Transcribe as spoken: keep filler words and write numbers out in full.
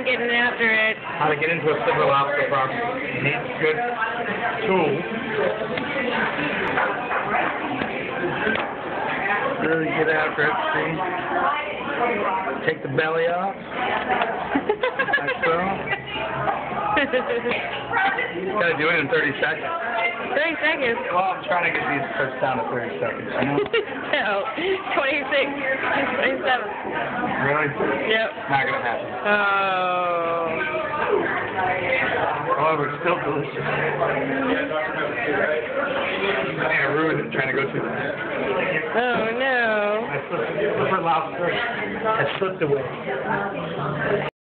getting after it. How to get into a silver lobster box. You need good tools. Really get after it, see? Take the belly off. Like so. Gotta do it in thirty seconds. thirty seconds? Well, I'm trying to get these cuts down to thirty seconds, you know? No. twenty-six. twenty-seven. Really? Yep. Not gonna happen. Oh. However, it's still delicious. I ruined it trying to go too fast. Oh no. I slipped, slipper lobster. I slipped away.